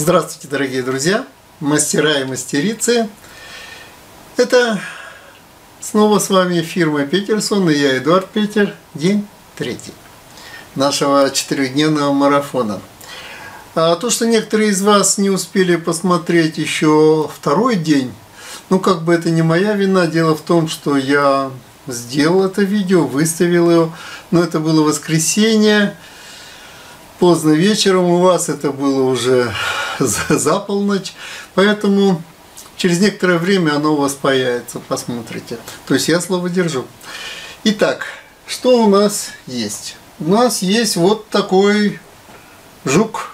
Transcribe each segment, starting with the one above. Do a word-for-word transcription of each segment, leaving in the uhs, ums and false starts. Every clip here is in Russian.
Здравствуйте, дорогие друзья, мастера и мастерицы. Это снова с вами фирма Петерсон и я, Эдуард Петер. День третий нашего четырехдневного марафона. А то, что некоторые из вас не успели посмотреть еще второй день, ну как бы это не моя вина. Дело в том, что я сделал это видео, выставил его, но это было воскресенье. Поздно вечером, у вас это было уже за полночь, поэтому через некоторое время оно у вас появится, посмотрите. То есть я слово держу. Итак, что у нас есть? У нас есть вот такой жук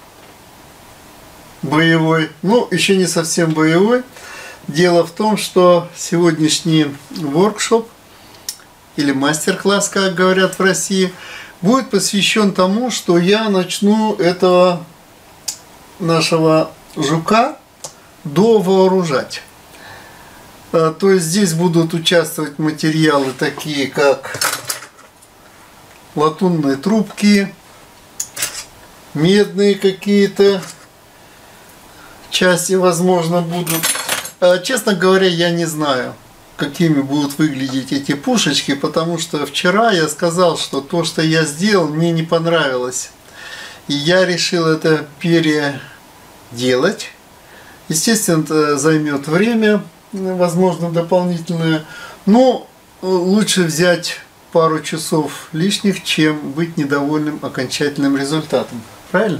боевой, ну еще не совсем боевой. Дело в том, что сегодняшний воркшоп или мастер-класс, как говорят в России, будет посвящен тому, что я начну этого нашего жука довооружать. То есть здесь будут участвовать материалы такие, как латунные трубки, медные какие-то части, возможно, будут. Честно говоря, я не знаю, какими будут выглядеть эти пушечки, потому что вчера я сказал, что то, что я сделал, мне не понравилось. И я решил это переделать. Естественно, это займет время, возможно, дополнительное, но лучше взять пару часов лишних, чем быть недовольным окончательным результатом. Правильно?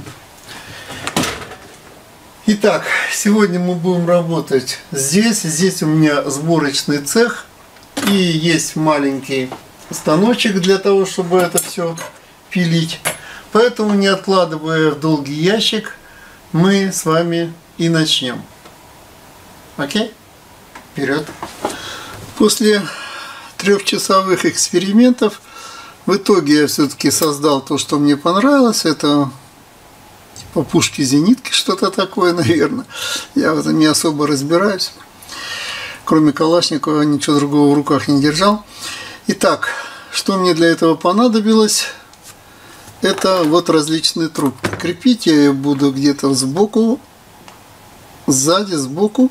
Итак, сегодня мы будем работать здесь. Здесь у меня сборочный цех и есть маленький станочек для того, чтобы это все пилить. Поэтому, не откладывая в долгий ящик, мы с вами и начнем. Окей? Вперед! После трехчасовых экспериментов в итоге я все-таки создал то, что мне понравилось. Это по пушке зенитки, что-то такое, наверное. Я в этом не особо разбираюсь. Кроме Калашникова ничего другого в руках не держал. Итак, что мне для этого понадобилось? Это вот различные трубки. Крепить я ее буду где-то сбоку, сзади, сбоку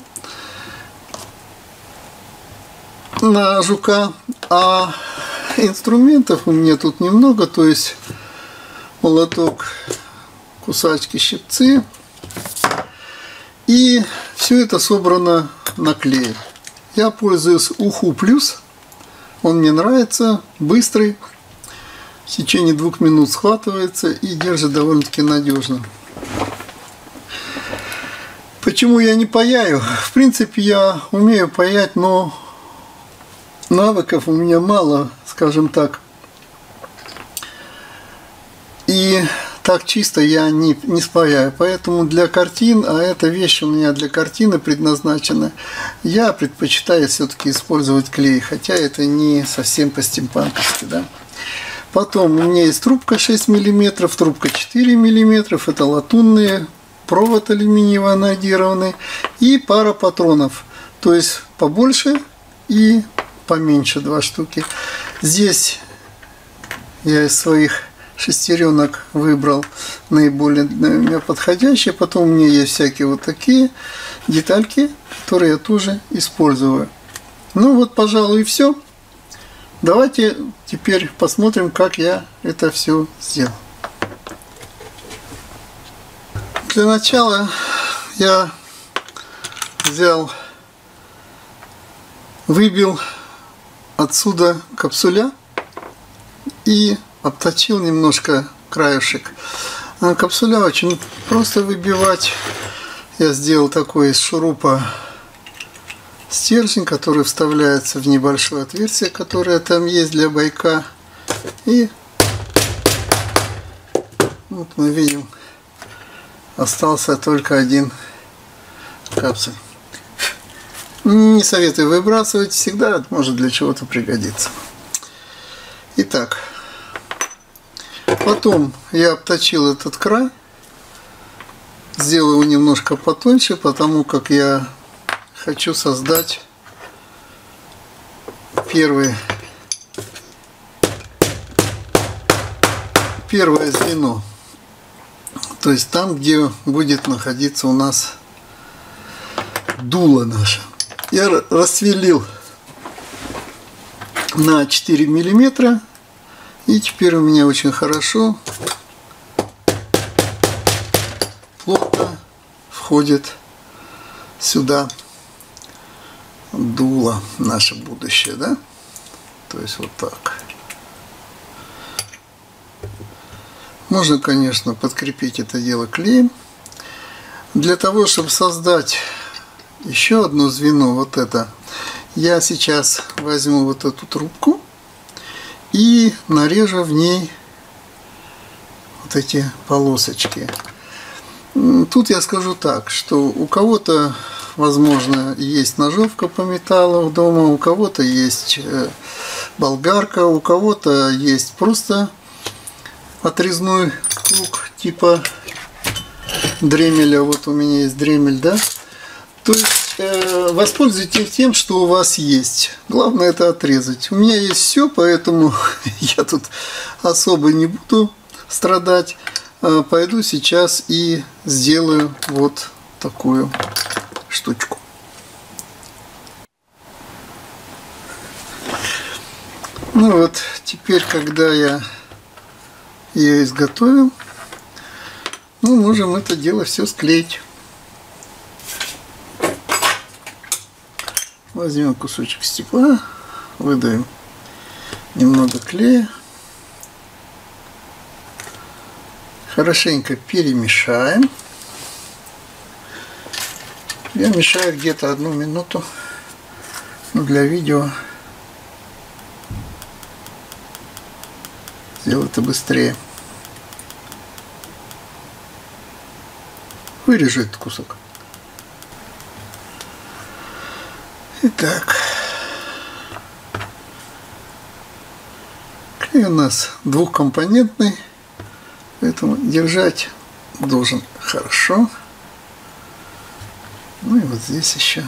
на жука. А инструментов у меня тут немного, то есть молоток, кусачки, щипцы, и все это собрано на клее. Я пользуюсь Уху Плюс, он мне нравится, быстрый, в течение двух минут схватывается и держит довольно-таки надежно. Почему я не паяю? В принципе, я умею паять, но навыков у меня мало, скажем так. И так чисто я не, не спаяю. Поэтому для картин, а эта вещь у меня для картины предназначена, я предпочитаю все-таки использовать клей. Хотя это не совсем по-стимпанковски, да. Потом у меня есть трубка шесть миллиметров, трубка четыре миллиметра. Это латунные, провод алюминиевый анодированный. И пара патронов. То есть побольше и поменьше два штуки. Здесь я из своих шестеренок выбрал наиболее для меня подходящие. Потом у меня есть всякие вот такие детальки, которые я тоже использую. Ну вот, пожалуй, и все. Давайте теперь посмотрим, как я это все сделал. Для начала я взял, выбил отсюда капсуля и обточил немножко краешек. А капсуля очень просто выбивать. Я сделал такой из шурупа стержень, который вставляется в небольшое отверстие, которое там есть для байка. И вот мы видим, остался только один капсуль. Не советую выбрасывать, всегда это может для чего-то пригодиться. Итак, потом я обточил этот край, сделал его немножко потоньше, потому как я хочу создать первый, первое звено. То есть там, где будет находиться у нас дуло наше. Я рассверлил на четыре миллиметра. И теперь у меня очень хорошо плотно входит сюда дуло наше будущее, да? То есть вот так. Можно, конечно, подкрепить это дело клеем. Для того, чтобы создать еще одно звено, вот это, я сейчас возьму вот эту трубку и нарежу в ней вот эти полосочки. Тут я скажу так, что у кого-то, возможно, есть ножовка по металлу дома, у кого-то есть болгарка, у кого-то есть просто отрезной круг типа дремеля. Вот у меня есть дремель, да? То есть э, воспользуйтесь тем, что у вас есть. Главное это отрезать. У меня есть все, поэтому я тут особо не буду страдать. Э, пойду сейчас и сделаю вот такую штучку. Ну вот, теперь, когда я ее изготовил, мы можем это дело все склеить. Возьмем кусочек стекла, выдаем немного клея, хорошенько перемешаем. Я мешаю где-то одну минуту, но для видео сделаю это быстрее. Вырежу этот кусок. Итак, клей у нас двухкомпонентный, поэтому держать должен хорошо. Ну и вот здесь еще.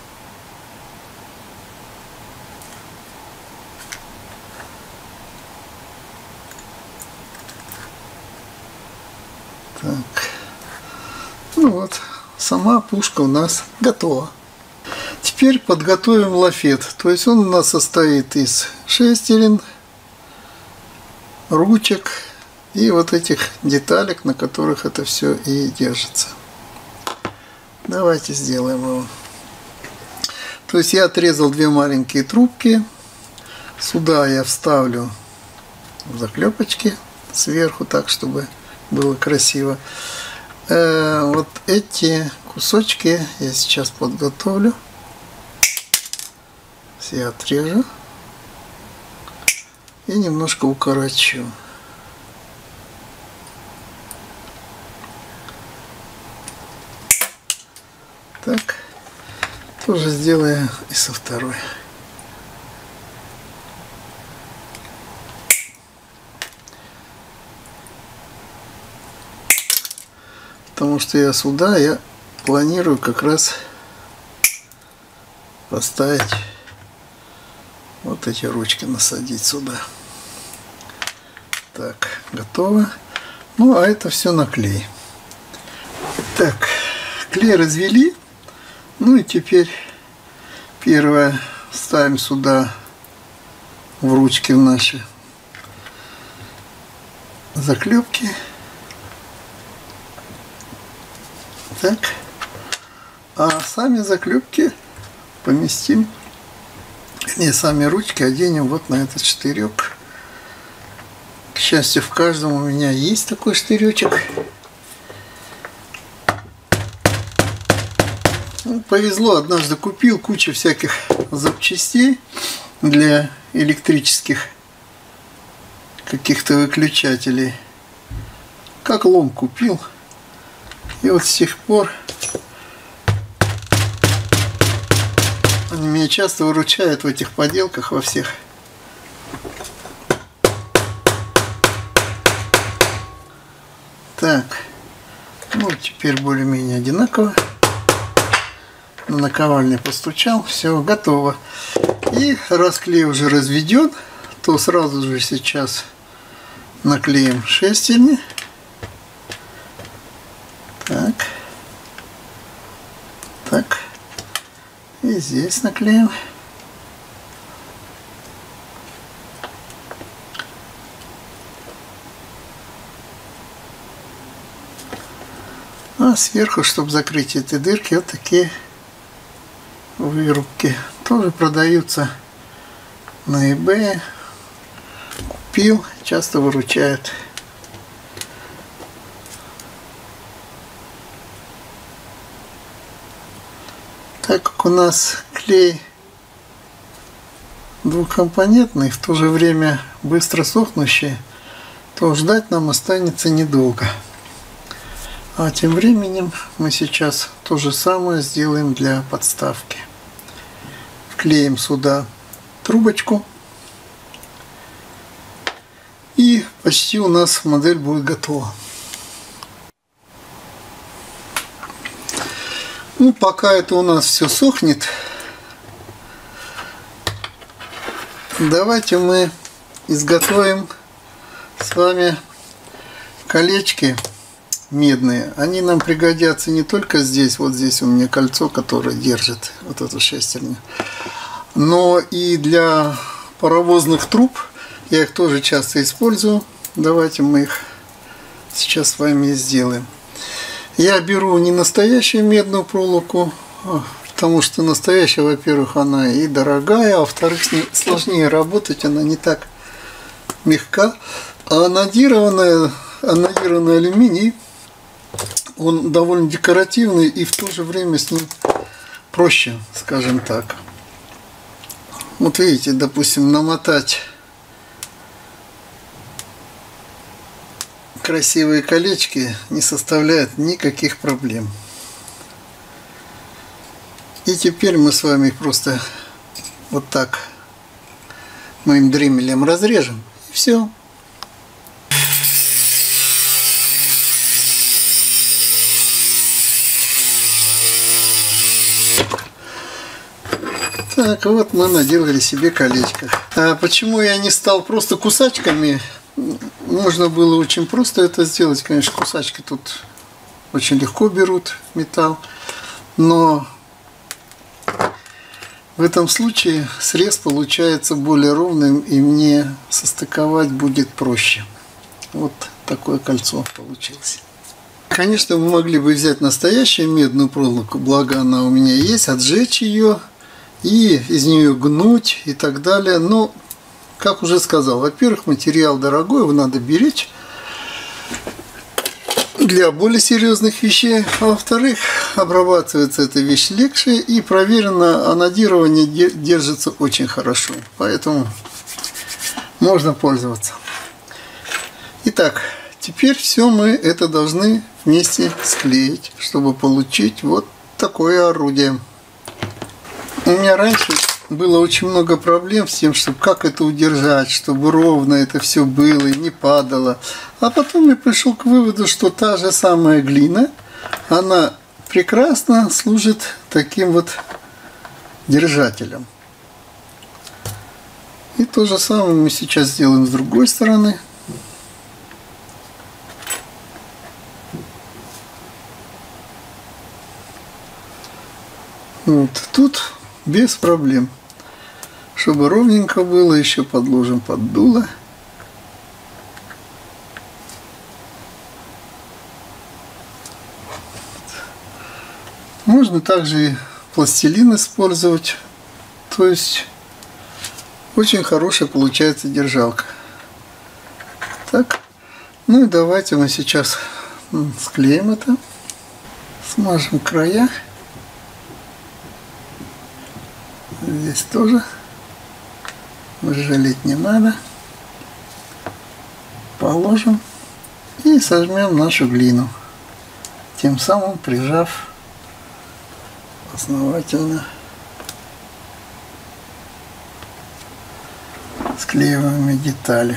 Так. Ну вот, сама пушка у нас готова. Теперь подготовим лафет. То есть он у нас состоит из шестерен, ручек и вот этих деталек, на которых это все и держится. Давайте сделаем его. То есть я отрезал две маленькие трубки. Сюда я вставлю заклепочки сверху, так чтобы было красиво. Э, вот эти кусочки я сейчас подготовлю. Все отрежу и немножко укорочу. Так, тоже сделаю и со второй. Потому что я сюда я планирую как раз поставить вот эти ручки, насадить сюда. Так, готово. Ну, а это все на клей. Так, клей развели. Ну и теперь первое ставим сюда в ручки в наши заклепки. Так. А сами заклепки поместим, не сами ручки оденем вот на этот штырек. К счастью, в каждом у меня есть такой штыречек. Ну, повезло, однажды купил кучу всяких запчастей для электрических каких-то выключателей. Как лом купил. И вот с тех пор они меня часто выручают в этих поделках во всех. Так, ну теперь более-менее одинаково. На наковальне постучал, все, готово. И раз клей уже разведен, то сразу же сейчас наклеим шестерни. здесь наклеим. А сверху, чтобы закрыть эти дырки, вот такие вырубки. Тоже продаются на eBay. Купил, часто выручают. Так как у нас клей двухкомпонентный, в то же время быстро сохнущий, то ждать нам останется недолго. А тем временем мы сейчас то же самое сделаем для подставки. Вклеим сюда трубочку. И почти у нас модель будет готова. Ну, пока это у нас все сохнет, давайте мы изготовим с вами колечки медные. Они нам пригодятся не только здесь, вот здесь у меня кольцо, которое держит вот эту шестерню, но и для паровозных труб. Я их тоже часто использую. Давайте мы их сейчас с вами сделаем. Я беру не настоящую медную проволоку, потому что настоящая, во-первых, она и дорогая, а во-вторых, с ней сложнее работать, она не так мягка. А анодированная, анодированный алюминий, он довольно декоративный и в то же время с ним проще, скажем так. Вот видите, допустим, намотать красивые колечки не составляет никаких проблем. И теперь мы с вами их просто вот так моим дремелем разрежем. И все. Так, вот мы наделали себе колечко. А почему я не стал просто кусачками? Можно было очень просто это сделать. Конечно, кусачки тут очень легко берут металл. Но в этом случае срез получается более ровным, и мне состыковать будет проще. Вот такое кольцо получилось. Конечно, мы могли бы взять настоящую медную проволоку, благо она у меня есть, отжечь ее и из нее гнуть и так далее. Но, как уже сказал, во-первых, материал дорогой, его надо беречь для более серьезных вещей. А во-вторых, обрабатывается эта вещь легче, и проверено, анодирование держится очень хорошо. Поэтому можно пользоваться. Итак, теперь все мы это должны вместе склеить, чтобы получить вот такое орудие. У меня раньше было очень много проблем с тем, чтобы как это удержать, чтобы ровно это все было и не падало. А потом я пришел к выводу, что та же самая глина, она прекрасно служит таким вот держателем. И то же самое мы сейчас сделаем с другой стороны. Вот тут без проблем. Чтобы ровненько было, еще подложим под дуло. Можно также и пластилин использовать. То есть очень хорошая получается держалка. Так, ну и давайте мы сейчас склеим это. Смажем края. Здесь тоже жалеть не надо. Положим и сожмем нашу глину, тем самым прижав основательно склеиваемые детали.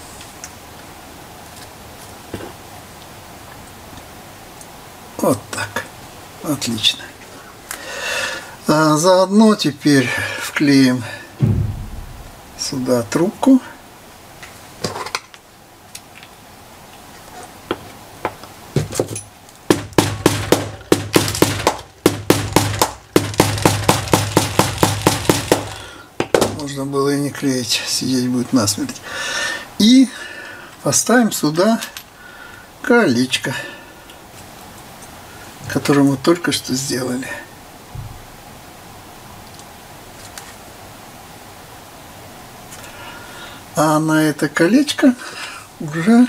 Вот так. Отлично. А заодно теперь вклеим сюда трубку. клеить, сидеть будет насмерть. И поставим сюда колечко, которое мы только что сделали. А на это колечко уже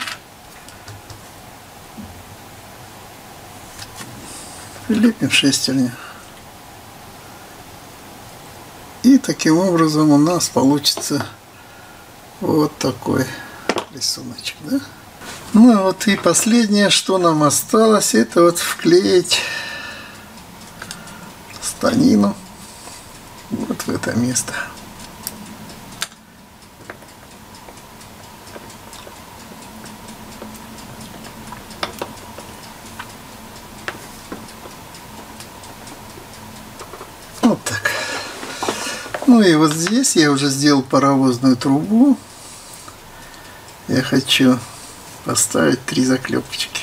прилепим шестерню. И таким образом у нас получится вот такой рисуночек, да? Ну вот и последнее, что нам осталось, это вот вклеить станину вот в это место. Вот так. Ну и вот здесь я уже сделал паровозную трубу. Я хочу поставить три заклепочки.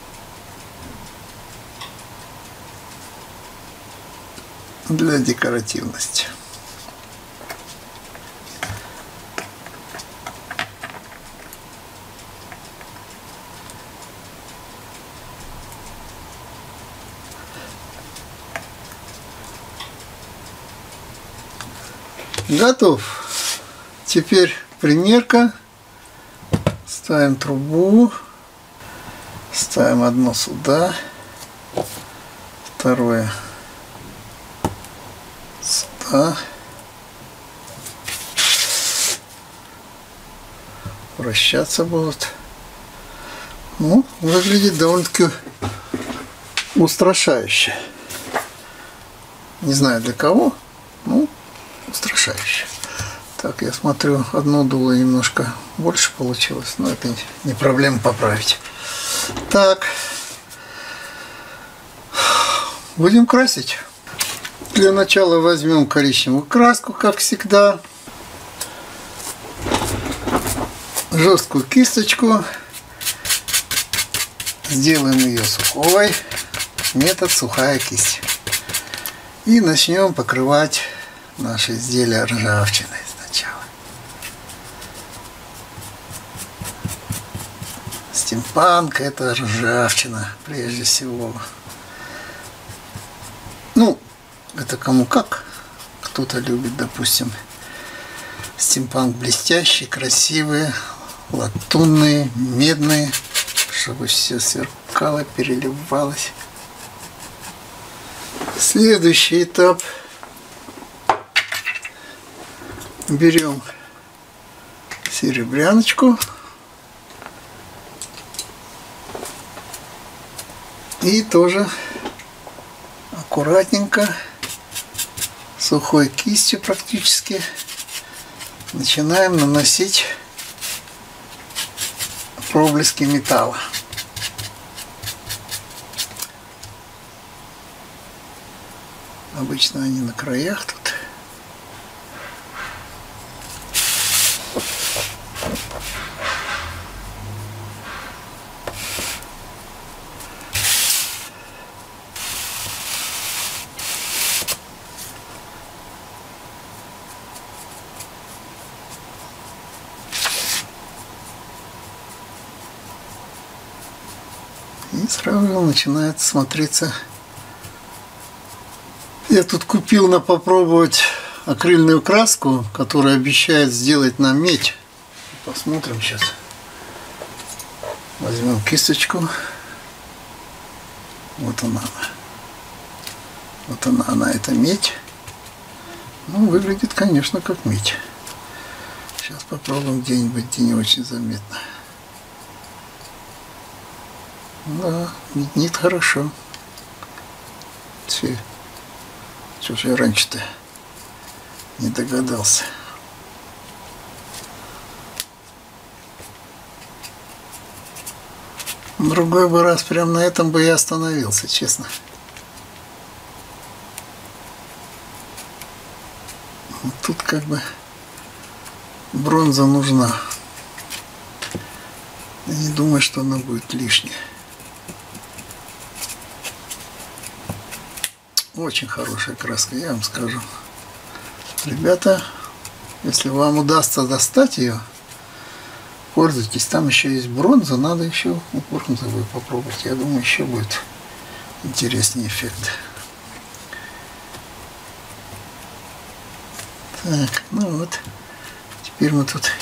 Для декоративности. Готов. Теперь примерка. Ставим трубу. Ставим одно сюда. Второе сюда. Вращаться будут. Ну, выглядит довольно-таки устрашающе. Не знаю для кого, ну, устрашающе. Так, я смотрю, одно дуло немножко больше получилось, но это не проблема поправить. Так, будем красить. Для начала возьмем коричневую краску, как всегда. Жесткую кисточку. Сделаем ее сухой. Метод сухая кисть. И начнем покрывать наше изделие ржавчиной сначала. Стимпанк — это ржавчина прежде всего. Ну, это кому как. Кто-то любит, допустим, стимпанк блестящий, красивый, латунный, медный, чтобы все сверкало, переливалось. Следующий этап. Берем серебряночку и тоже аккуратненько, сухой кистью практически, начинаем наносить проблески металла. Обычно они на краях тут. И сразу начинает смотреться. Я тут купил на попробовать акрильную краску, которая обещает сделать нам медь. Посмотрим сейчас. Возьмем кисточку. Вот она. Вот она, она это медь. Ну, выглядит, конечно, как медь. Сейчас попробуем где-нибудь, где не очень заметно. Да, меднит хорошо. Все. Что же я раньше-то не догадался. Другой бы раз прям на этом бы я остановился, честно. Тут как бы бронза нужна. Я не думаю, что она будет лишняя. Очень хорошая краска, я вам скажу. Ребята, Если вам удастся достать ее, пользуйтесь. Там еще есть бронза, надо еще бронзовую попробовать. Я думаю, еще будет интереснее эффект. Так, ну вот. Теперь мы тут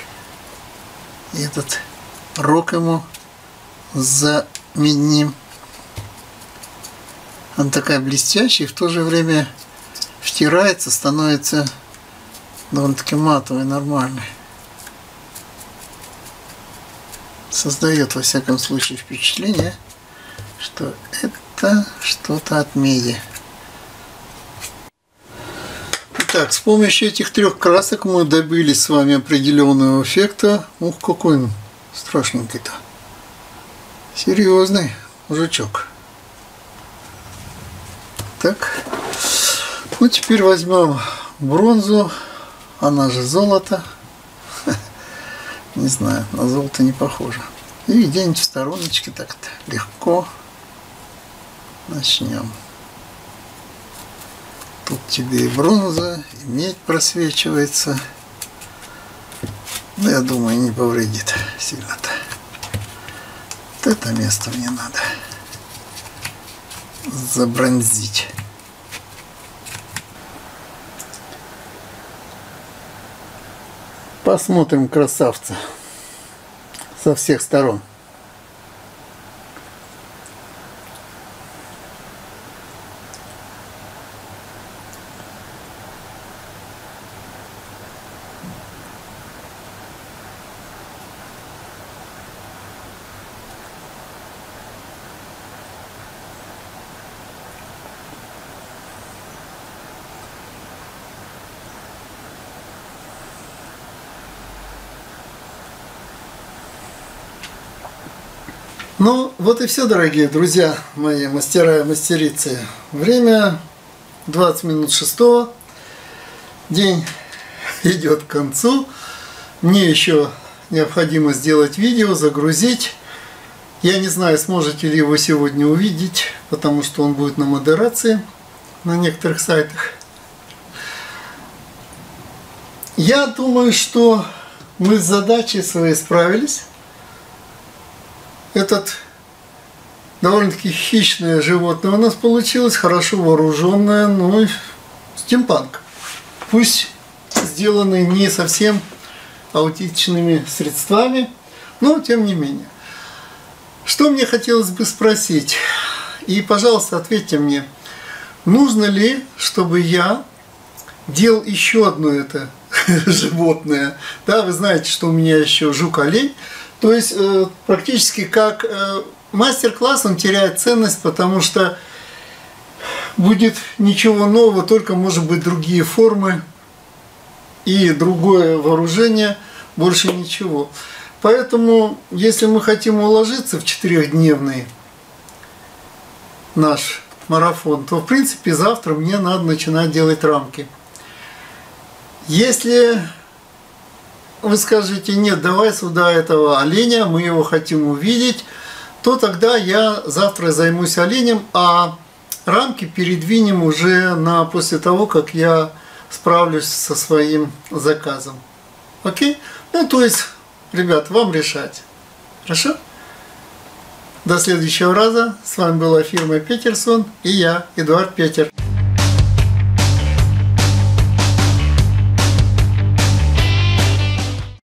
этот рог ему заменим. Он такая блестящая, и в то же время втирается, становится довольно-таки матовый, нормальный. Создает, во всяком случае, впечатление, что это что-то от меди. Итак, с помощью этих трех красок мы добились с вами определенного эффекта. Ух, какой он страшненький-то. Серьезный мужичок. Так, ну теперь возьмем бронзу, она же золото. Не знаю, на золото не похоже. И где-нибудь в стороночке так-то легко начнем. Тут тебе и бронза, и медь просвечивается. Ну, я думаю, не повредит сильно-то. Вот это место мне надо забронзить. Посмотрим красавца со всех сторон. Ну, вот и все, дорогие друзья, мои мастера и мастерицы. Время двадцать минут шестого. День идет к концу. Мне еще необходимо сделать видео, загрузить. Я не знаю, сможете ли его сегодня увидеть, потому что он будет на модерации на некоторых сайтах. Я думаю, что мы с задачей своей справились. Этот довольно-таки хищное животное у нас получилось, хорошо вооруженное, ну, стимпанк. Пусть сделанный не совсем аутичными средствами, но тем не менее. Что мне хотелось бы спросить, и, пожалуйста, ответьте мне, нужно ли, чтобы я делал еще одно это животное? Да, вы знаете, что у меня еще жук-олень. То есть э, практически как э, мастер-класс он теряет ценность, потому что будет ничего нового, только может быть другие формы и другое вооружение, больше ничего. Поэтому, если мы хотим уложиться в четырехдневный наш марафон, то в принципе завтра мне надо начинать делать рамки. Если вы скажете, нет, давай сюда этого оленя, мы его хотим увидеть, то тогда я завтра займусь оленем, а рамки передвинем уже на после того, как я справлюсь со своим заказом. Окей? Ну, то есть, ребят, вам решать. Хорошо? До следующего раза. С вами была фирма Петерсон и я, Эдуард Петер.